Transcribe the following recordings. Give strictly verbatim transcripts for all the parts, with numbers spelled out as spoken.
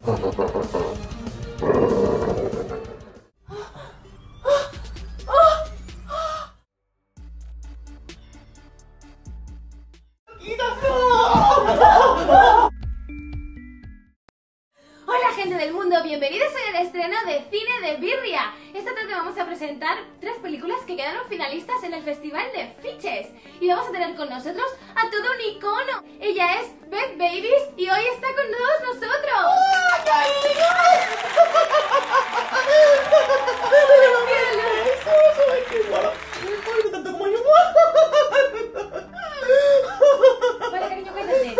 Hola gente del mundo, bienvenidos hoy al estreno de Cine de Birria. Esta tarde vamos a presentar tres películas que quedaron finalistas en el Festival de Sitges. Y vamos a tener con nosotros a todo un icono. Ella es Beth Davis y hoy está con todos nosotros. Vale, cariño, cállate.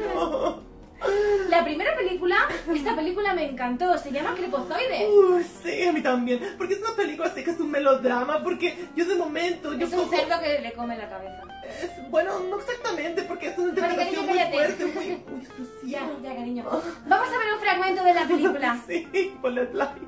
La primera película, esta película me encantó, se llama Crepozoides. Uh, sí, a mí también, porque es una película así que es un melodrama, porque yo de momento... Yo Es un cojo... cerdo que le come la cabeza. Es, bueno, no exactamente, porque es una Vale, interpretación cariño, muy cállate. fuerte, muy, muy explosiva. Ya, ya, cariño. Vamos a ver un fragmento de la película. Sí, ponle play.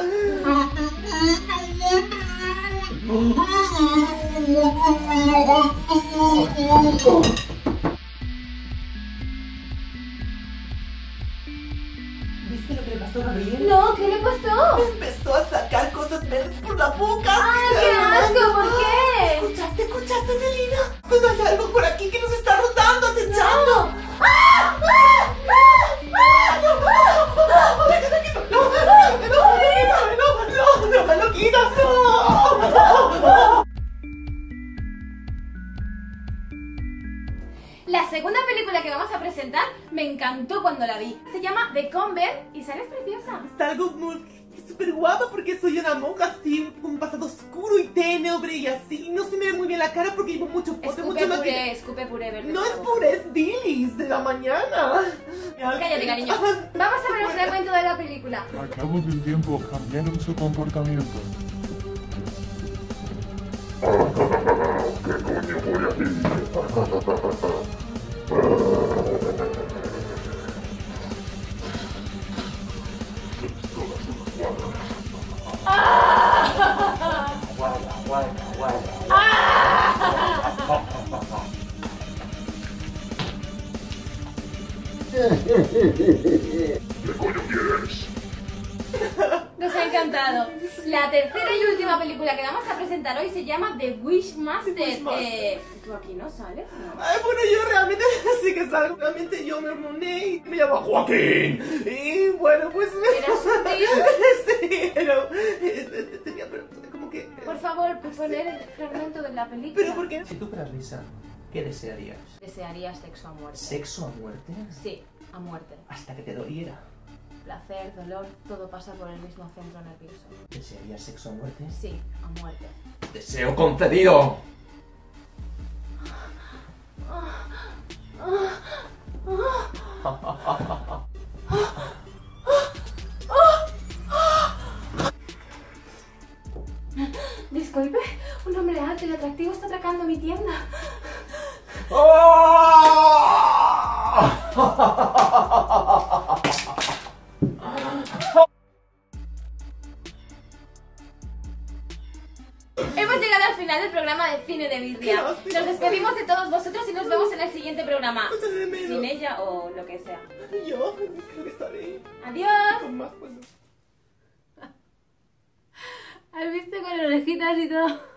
¿Viste lo que le pasó a Gabriel? No, ¿qué le pasó? Empezó a sacar cosas verdes por la boca. ¡Ay, qué asco! ¿Por qué? ¿Escuchaste, escuchaste, Nelina? Pues hay algo por aquí que nos está rondando, acechando. ¡Ah! ¡Ah! ¡Ah! ¡Ah! ¡No! ¡No! ¡Déjame aquí! ¡No! ¡No! ¡No! ¡No! ¡No! ¡No! ¡No! ¡No! quitas! ¡No! La segunda película que vamos a presentar me encantó cuando la vi. Se llama The Convent y sales preciosa. Salgo muy súper guapa porque soy una monja así, con un pasado oscuro y ténebre y así. No se me ve muy bien la cara porque llevo mucho pote, Escupe mucho puré, maquillaje. escupe puré verde. No por es favor. puré, es bilis de la mañana. Cállate, cariño. Vamos a ver un fragmento de la película. Al cabo del tiempo cambiaron su comportamiento. ¿Qué coño voy a hacer? ¿Qué coño quieres? Nos ha encantado. La tercera y última película que vamos a presentar hoy se llama The Wishmaster. The Wishmaster. Eh, ¿Tú aquí no sales? No. Ay, bueno, yo realmente sí que salgo. Realmente yo me hormoné y me llamo Joaquín. Y bueno, pues... ¿Eras un tío? Sí, pero... eh, Tenía, pero como que... Por favor, ¿puedes poner el fragmento de la película? Pero ¿por qué? Si tú fueras Lisa, ¿qué desearías? Desearía sexo a muerte. ¿Sexo a muerte? Sí, a muerte. Hasta que te doliera. Placer, dolor, todo pasa por el mismo centro nervioso. ¿Desearías sexo a muerte? Sí, a muerte. ¡Deseo concedido! Disculpe, un hombre alto y atractivo está atracando mi tienda. Hemos llegado al final del programa de Cine de Birria. Nos despedimos de todos vosotros y nos vemos en el siguiente programa. Mucho de menos. Sin ella o lo que sea. Yo creo que estaré Adiós. con más cuando... ¿Has visto con orejitas y todo?